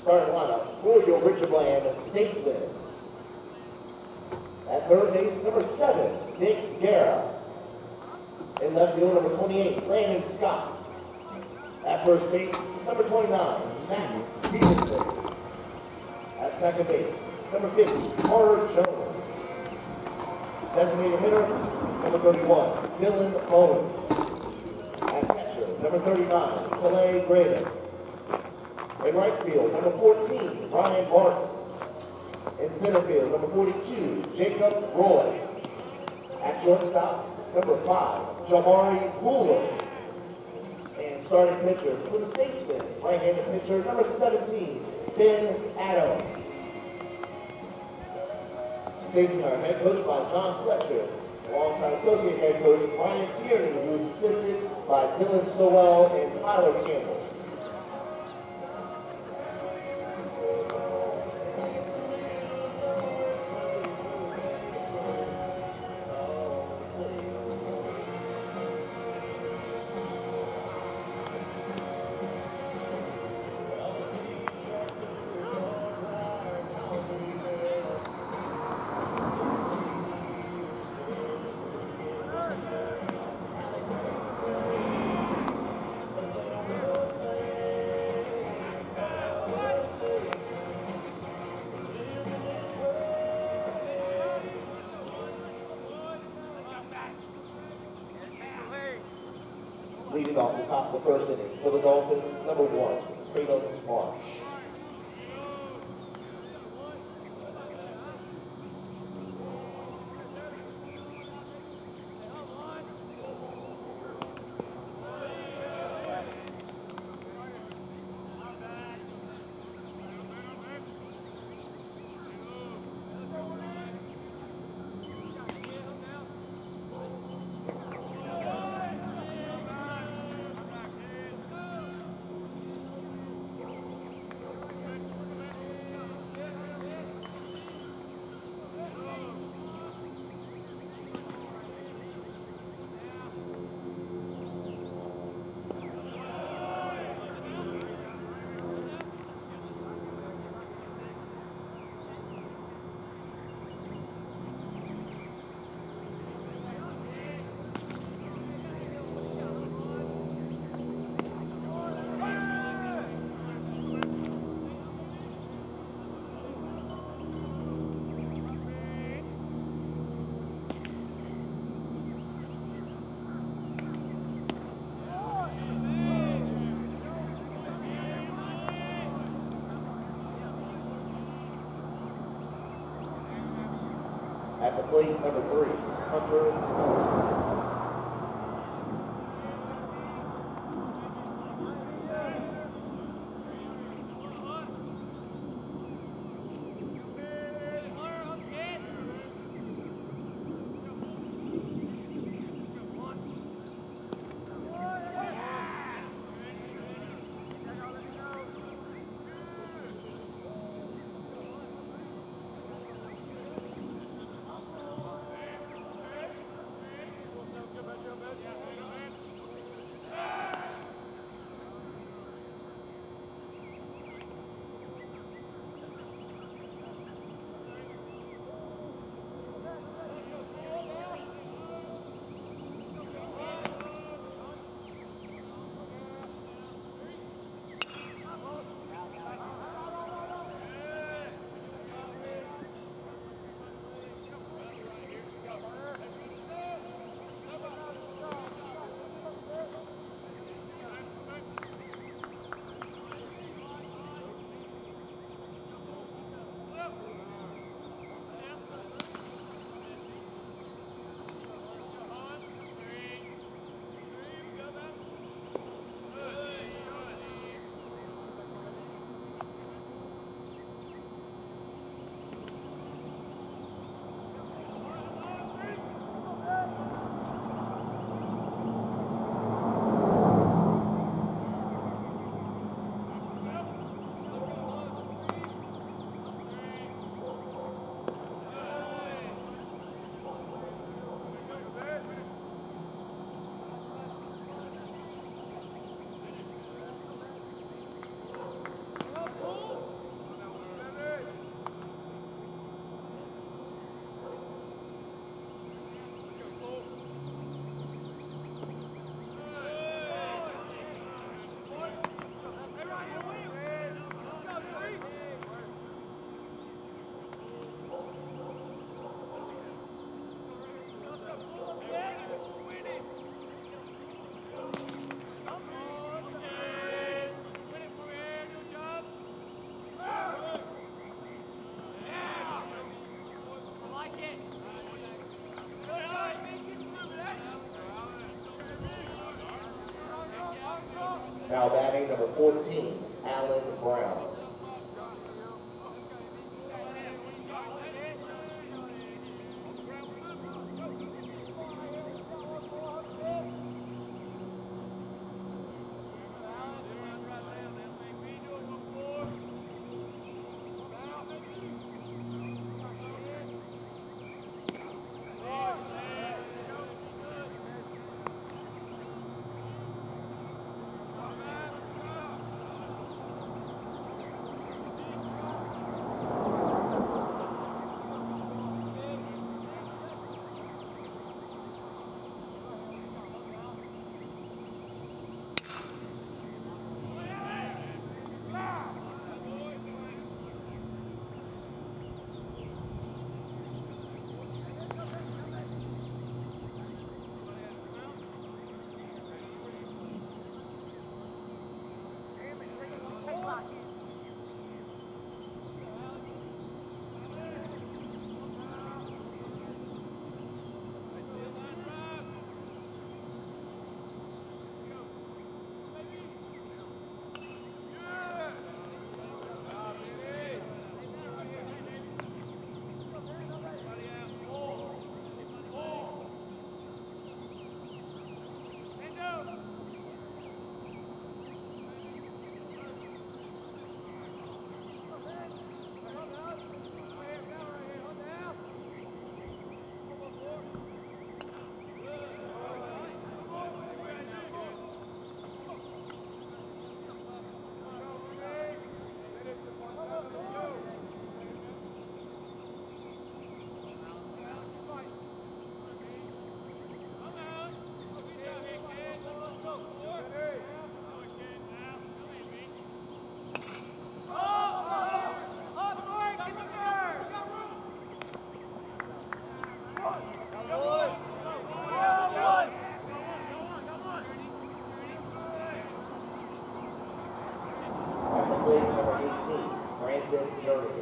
Starting lineup for your Richard Bland Statesman. At third base, number 7, Nick Guerra. In left field, number 28, Brandon Scott. At first base, number 29, Matt Stevenson. At second base, number 50, Carter Jones. Designated hitter, number 31, Dylan Mullins. At catcher, number 39, Clay Graydon. In right field, number 14, Ryan Martin. In center field, number 42, Jacob Roy. At shortstop, number 5, Jamari Pooler. And starting pitcher for the Statesman, right-handed pitcher, number 17, Ben Adams. Statesmen are head coached by John Fletcher, alongside associate head coach Ryan Tierney, who is assisted by Dylan Stowell and Tyler Campbell. Leading off the top of the first inning for the Dolphins, number 1, Tatum Marsh. At the plate, number 3, Hunter. Now batting number 14, Alan Brown. Number 18, Brandon Jernigan.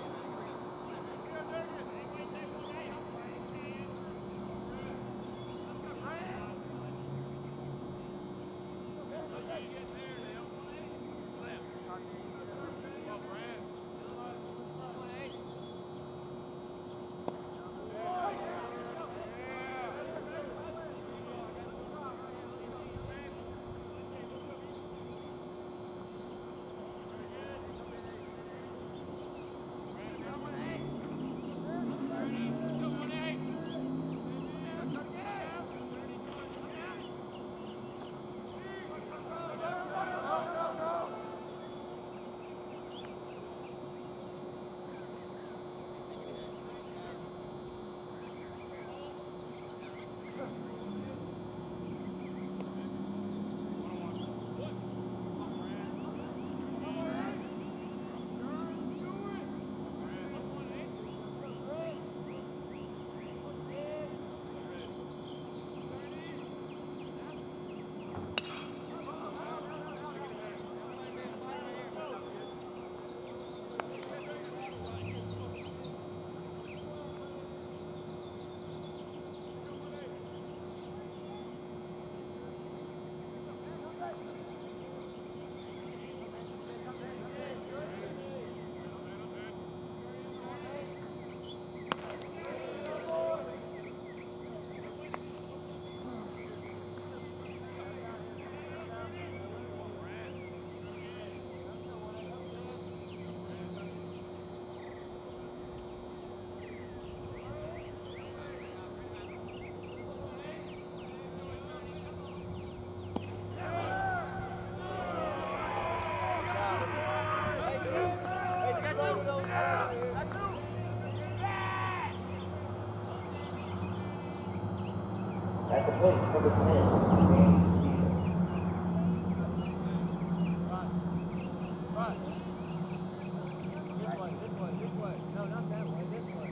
At the plate, number 10, Danny Stevens. Right. This way. No, not that way, this way.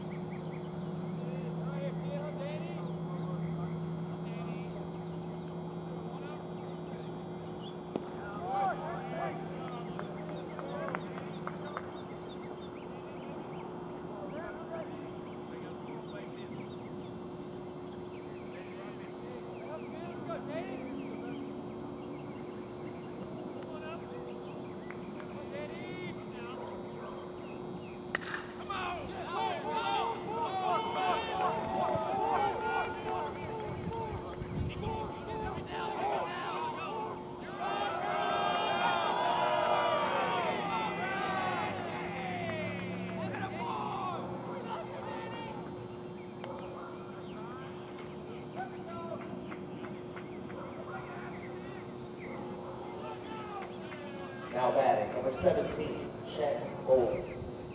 Now batting, number 17, Chet Bowen.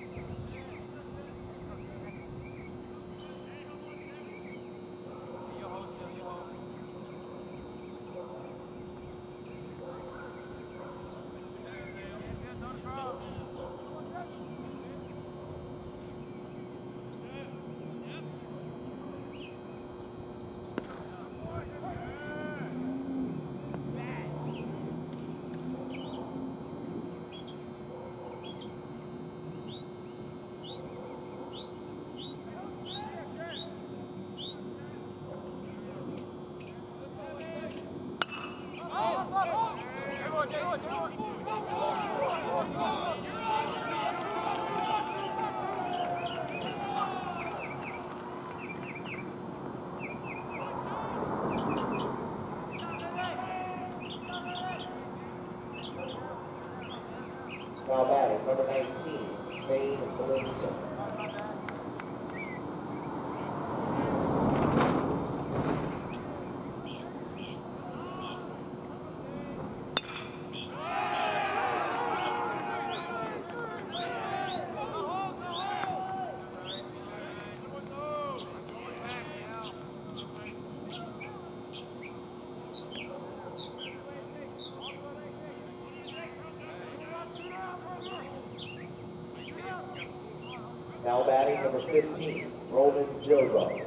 Now batting, number 19, Zane Valenza. Now batting, number 15, Roman Gilroy.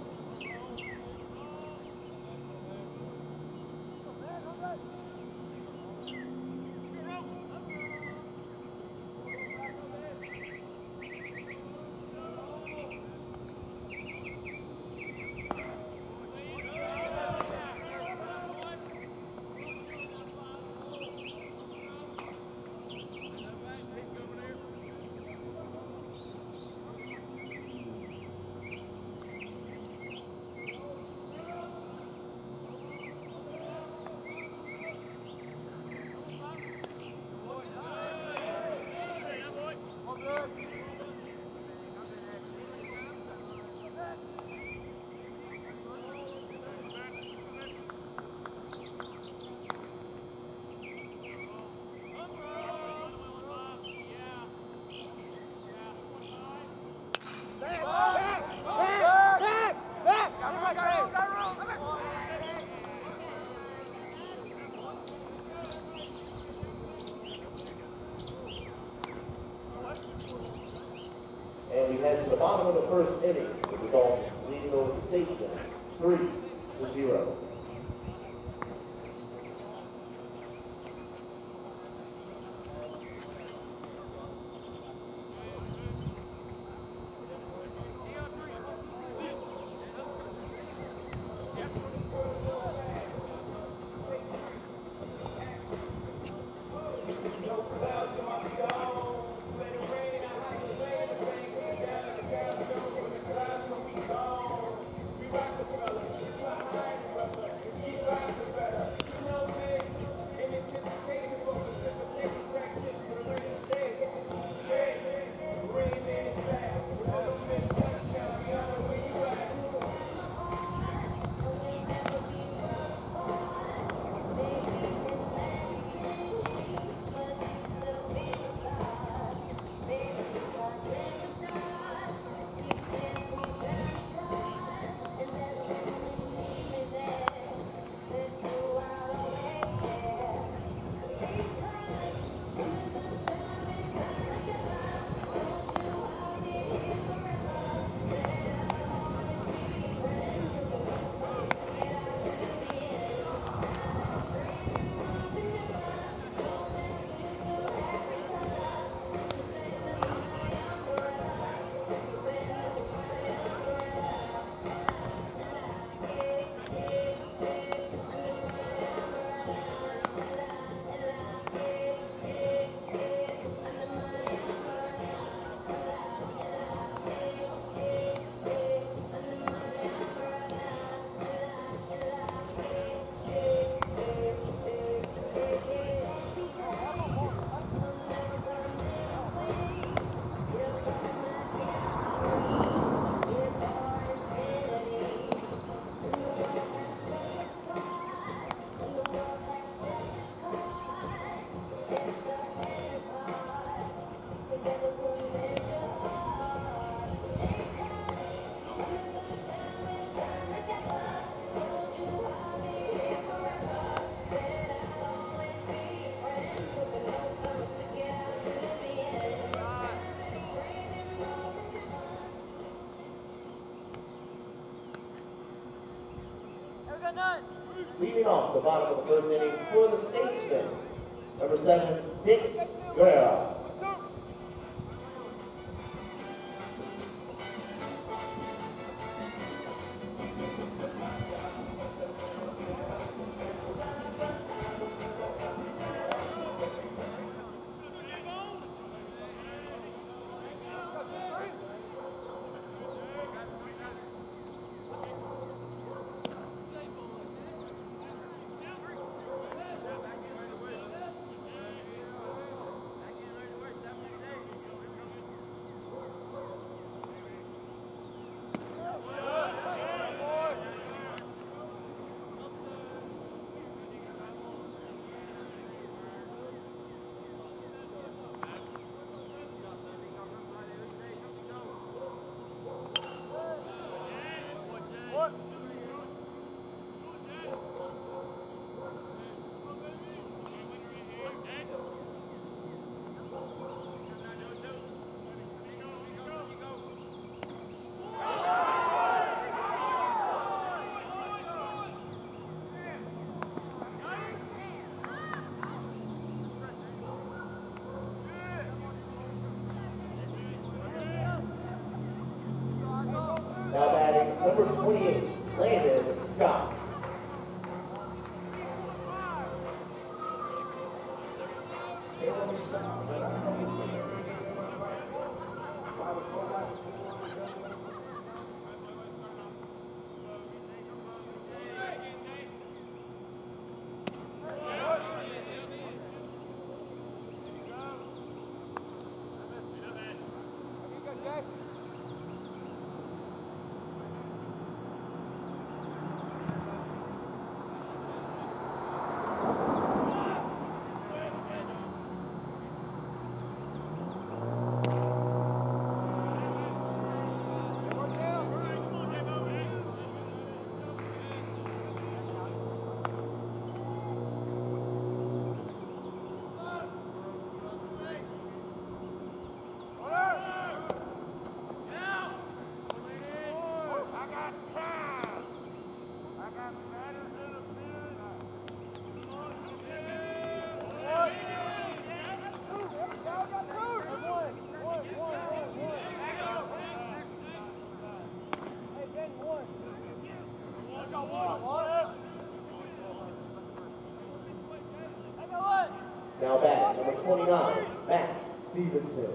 And we head to the bottom of the first inning with the Dolphins leading over the Statesmen 3-0. Leading off the bottom of the first inning for the Statesmen, number 7, Nick Guerra. Now batting number 28, Landon Scott. Now back, number 29, Matt Stevenson.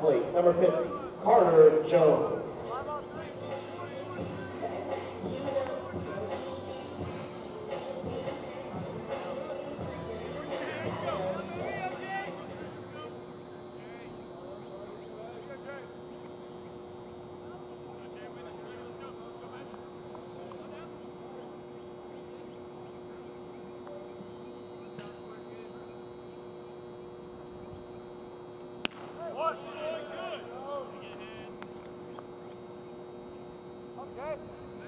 plate, number 50, Carter Jones. Okay.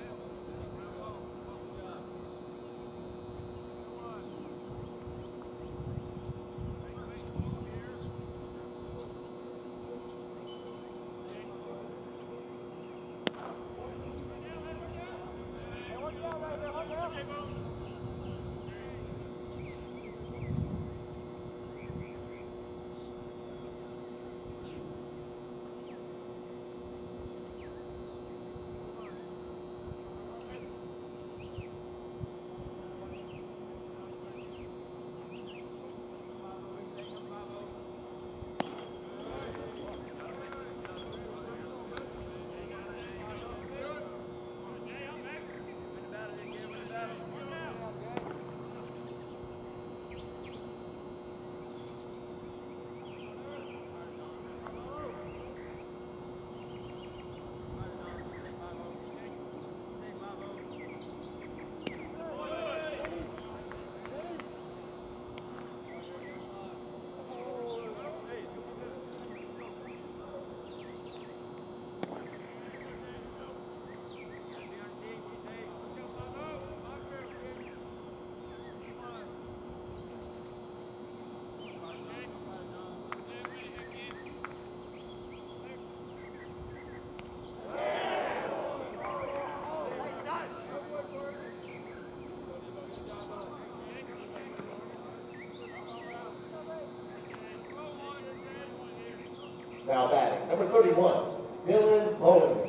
Now batting, number 31, Dylan Bowen.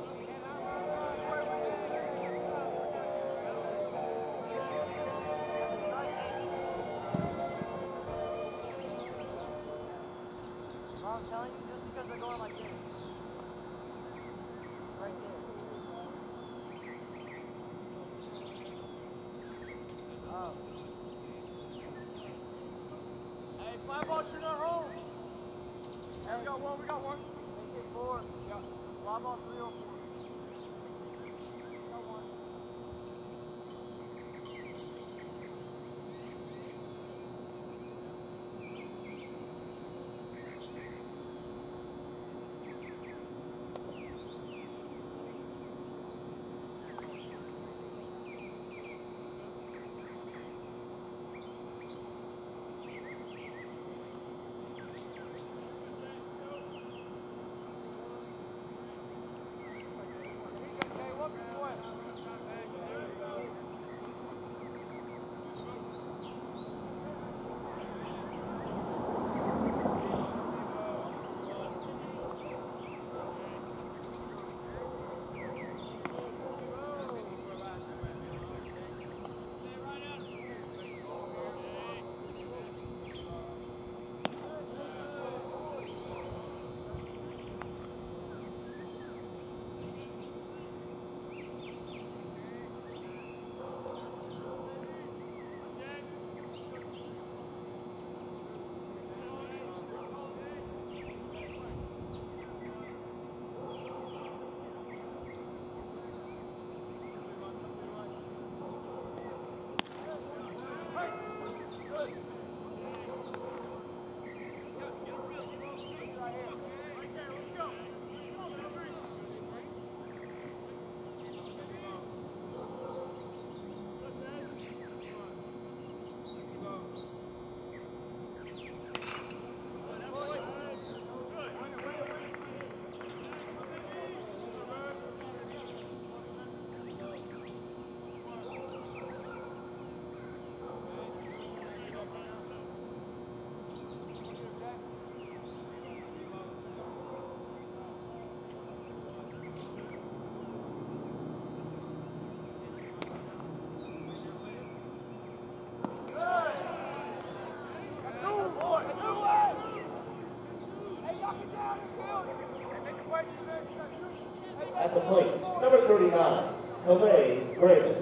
I'm telling you, just because they're going like this. Right there. Oh. Hey, fly ball shooter home. Hey, we got one. Make it 4. We got fly ball 304. Got one. Number 39, Calais Graydon.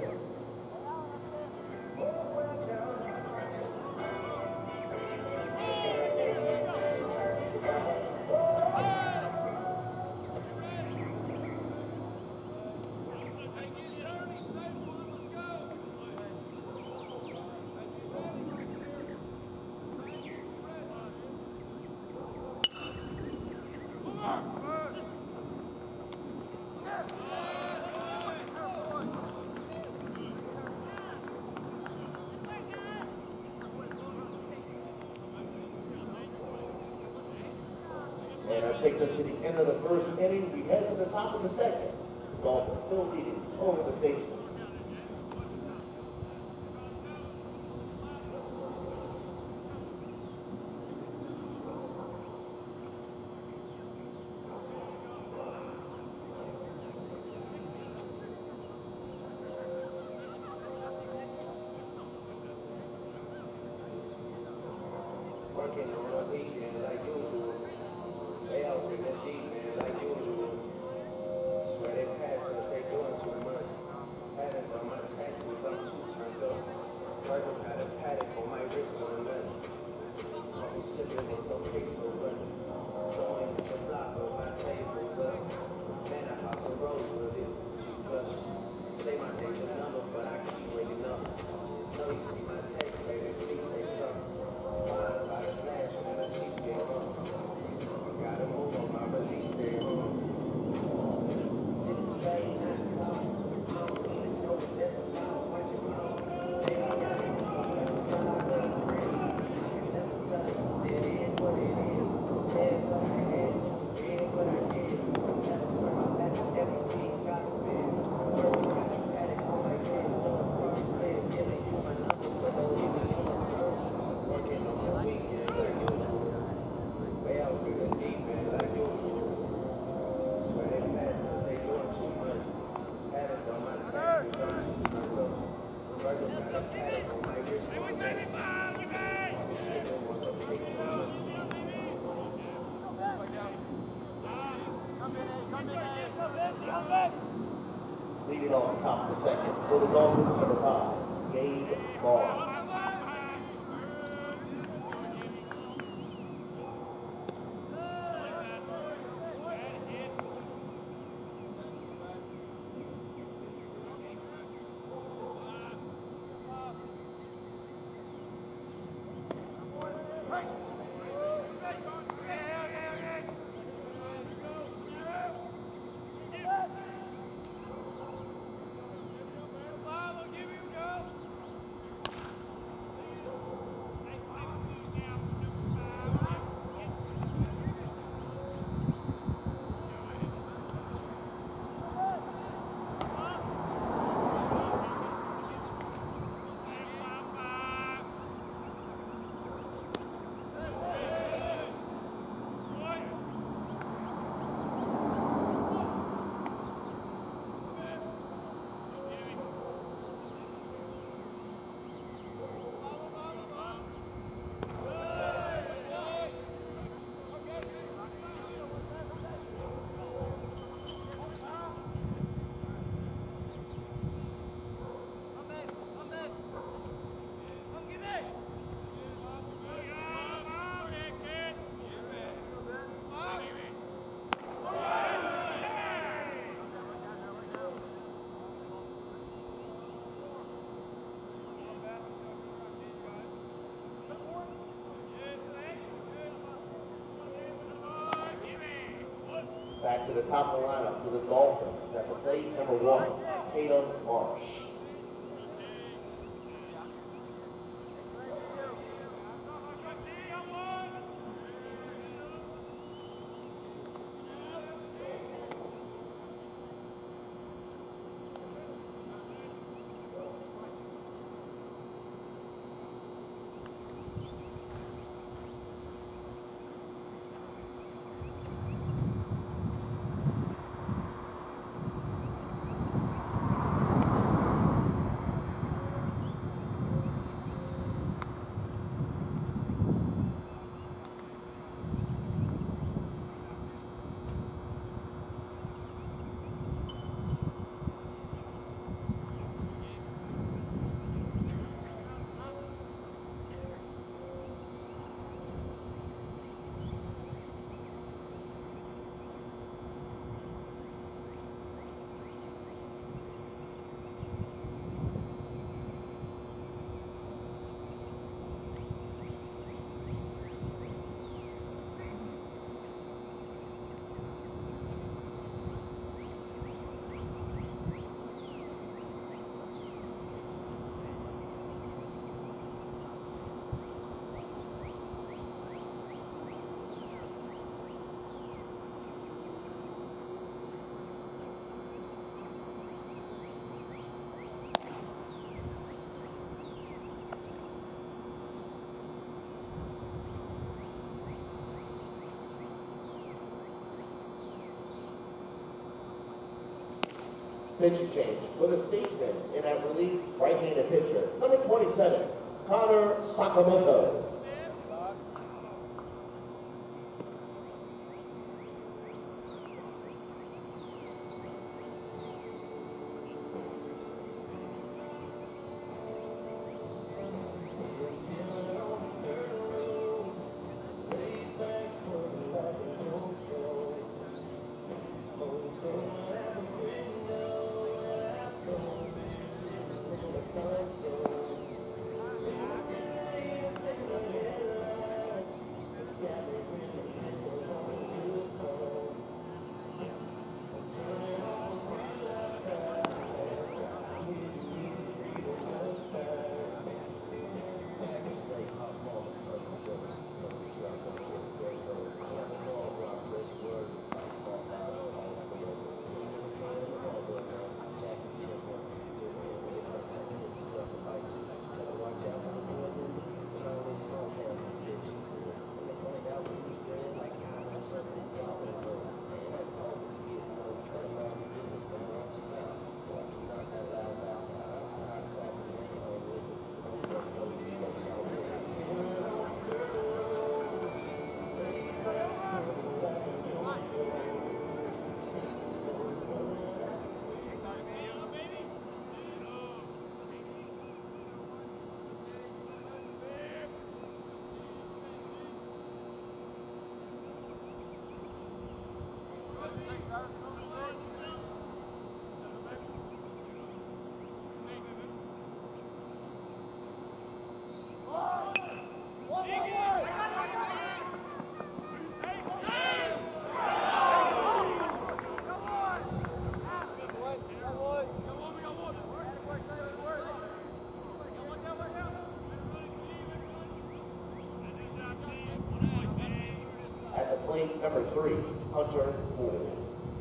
And that takes us to the end of the first inning. We head to the top of the second. The Dolphins still leading over the Statesmen. Working on the weekend like usual. They out with the deep man like usual. Swear they passed us, they doing too much. Hadn't done my taxes, I'm too turned up. Virgil got a paddock on my wrist going nuts. I'll be sipping, it's okay, so what? So in the top of my table's up. Man, I house a rose with it, too much. Say my name's a number, but I keep waking up. Know you see my text, baby, please say something. By the flash and the cheesecake home. Gotta move on my release day home. This is very not cool. I don't even know what that's about. Watch it roll. Take me out of the house. That's all I got. I can never tell you. It is what it is. Say it what I had. Did what I did. Never turn my back on everything. Got a bed. Work, got a paddock on my head. No front leg. Giving you my number, but don't leave me in the room. Working on the weekend like usual. Way out with the deep end like usual. Swear they passed us, they doing too much. Hadn't done my taxes, I'm too turned up. Virgil got a paddock on my wrist going nuts. I'll be shaking once I take some lunch. Leading on top of the second for the Dolphins, number 5, Gabe Barnes. Back to the top of the lineup for the Dolphins at the plate, number 1, Tatum Marsh. Pitch change for the Statesman in at relief right-handed pitcher. Number 27, Connor Sakamoto. Number 3, Hunter Poole.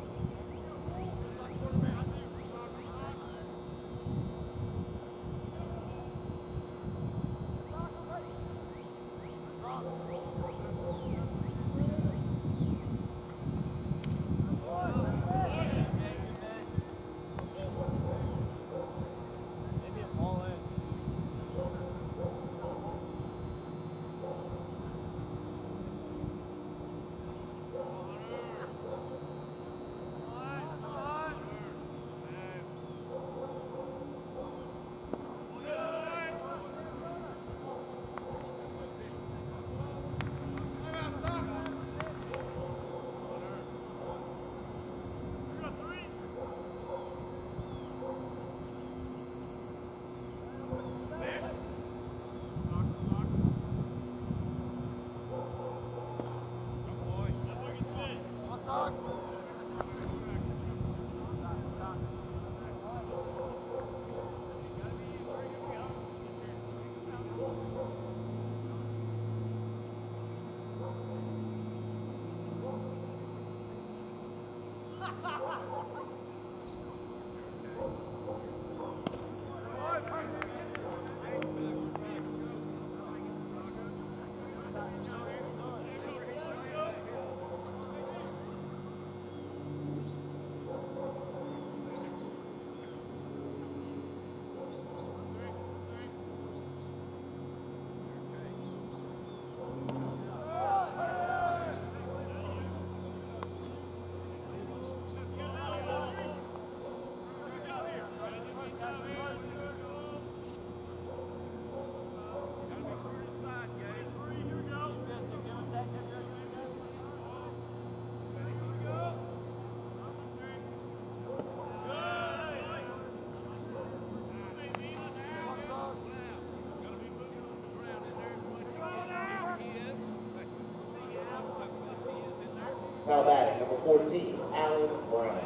Now batting, number 14, Alan Brown.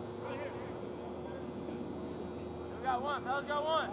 We got one, fellas got one.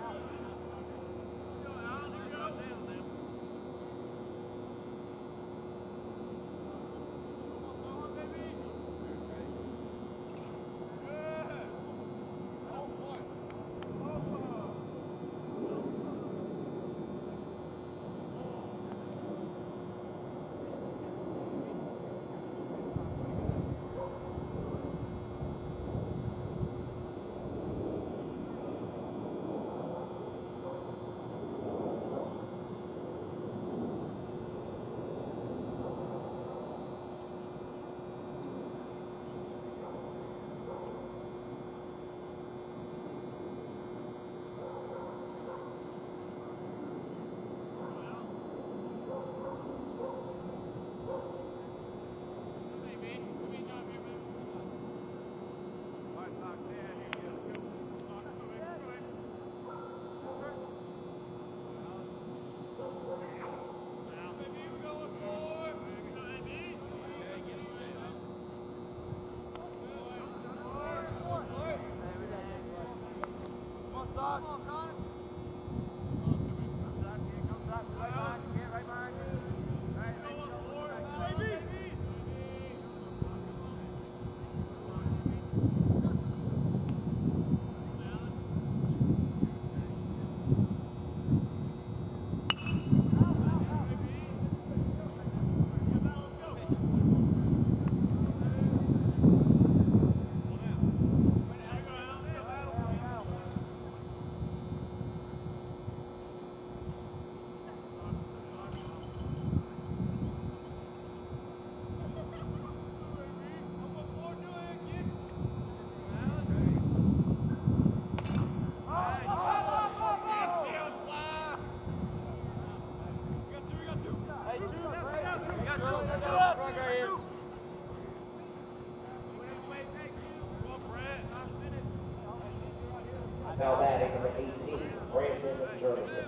Now batting number 18, Brandon Jernigan.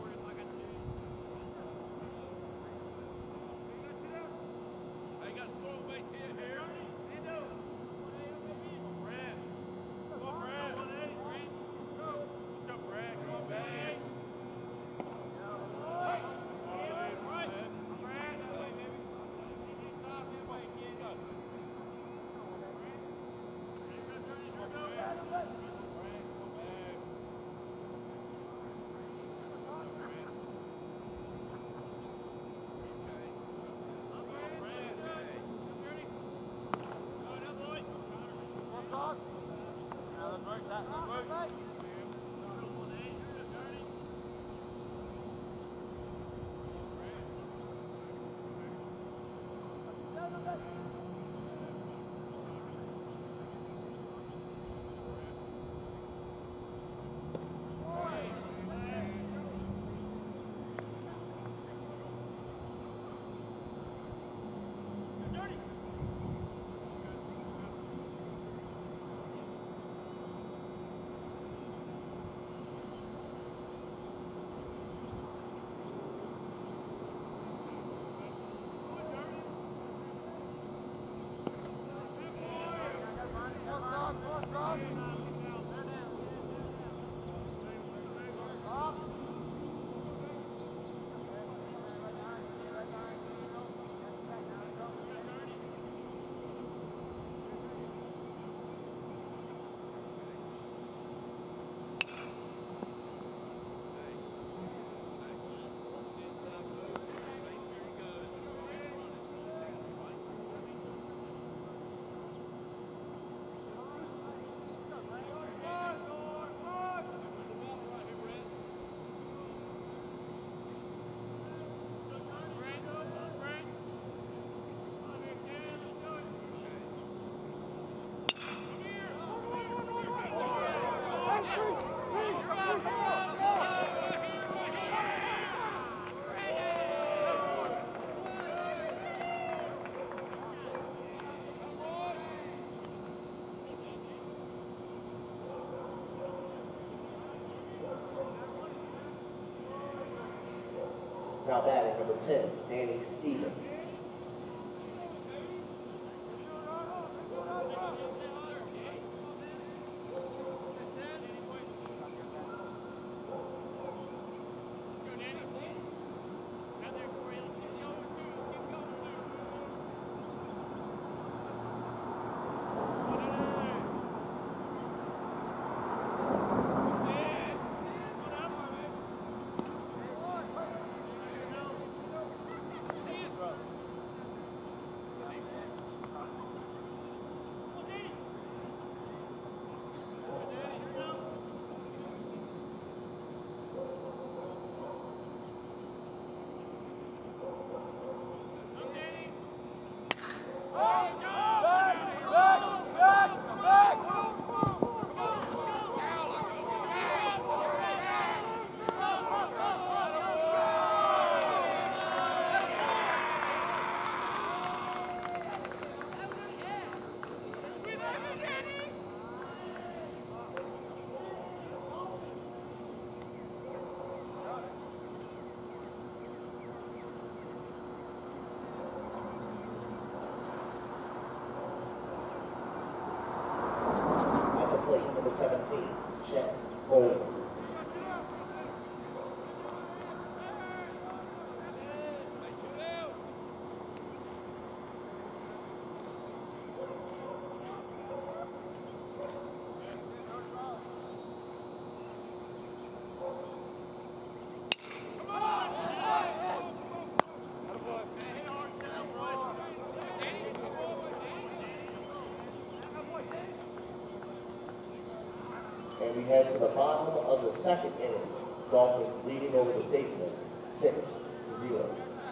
Now batting number 10, Danny Stevens. Number 17, Chet Bowling. And we head to the bottom of the second inning. Dolphins leading over the Statesmen 6-0.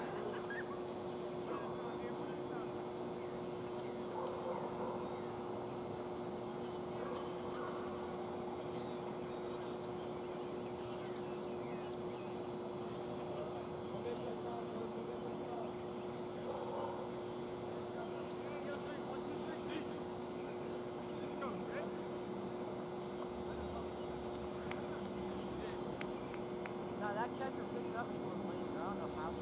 Now that catcher picked up for him laying around up out.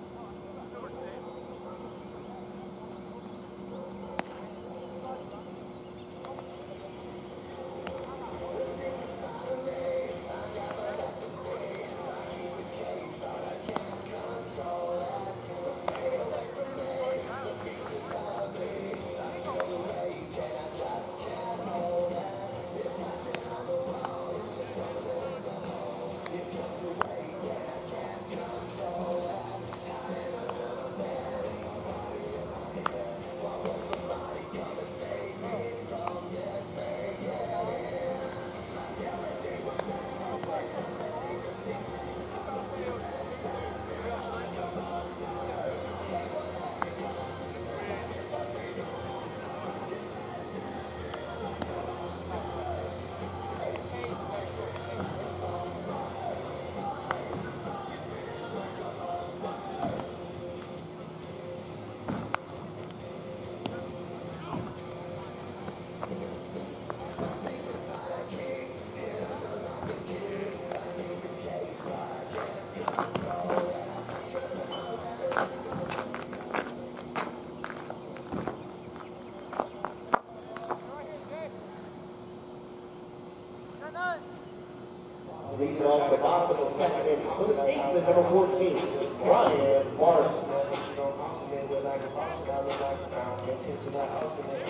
Leading off the bottom of the second inning for the Statesmen, number 14, Ryan Martin.